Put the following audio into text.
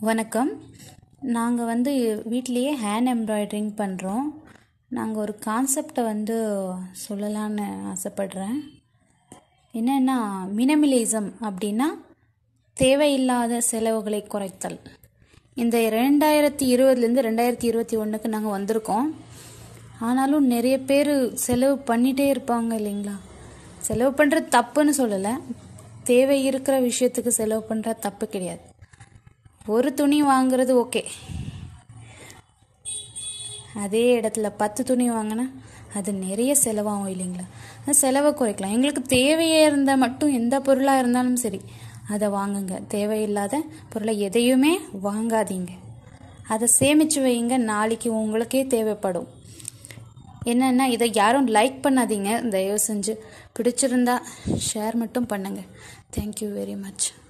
வணக்கம். நாங்கள் வீட்டிலையே ஹேண்ட் எம்ப்ராய்டரிங் பண்ணுறோம். நாங்கள் ஒரு கான்செப்டை சொல்லலான்னு ஆசைப்படுறேன். என்னென்னா, மினிமலிசம் அப்படின்னா தேவையில்லாத செலவுகளை குறைத்தல். இந்த 2020லேருந்து 2021க்கு நாங்கள் வந்திருக்கோம். ஆனாலும் நிறைய பேர் செலவு பண்ணிகிட்டே இருப்பாங்க இல்லைங்களா. செலவு பண்ணுறது தப்புன்னு சொல்லலை, தேவை இருக்கிற விஷயத்துக்கு செலவு பண்ணுறது தப்பு கிடையாது. ஒரு துணி வாங்குறது ஓகே, அதே இடத்துல 10 துணி வாங்கினா அது நிறைய செலவாகும் இல்லைங்களா. அது செலவை குறைக்கலாம். எங்களுக்கு தேவையாக இருந்தால் மட்டும் எந்த பொருளாக இருந்தாலும் சரி அதை வாங்குங்க. தேவையில்லாத பொருளை எதையுமே வாங்காதீங்க. அதை சேமித்து வைங்க, நாளைக்கு உங்களுக்கே தேவைப்படும். என்னென்னா, இதை யாரும் லைக் பண்ணாதீங்க தயவு செஞ்சு. பிடிச்சிருந்தா ஷேர் மட்டும் பண்ணுங்கள். Thank you very much.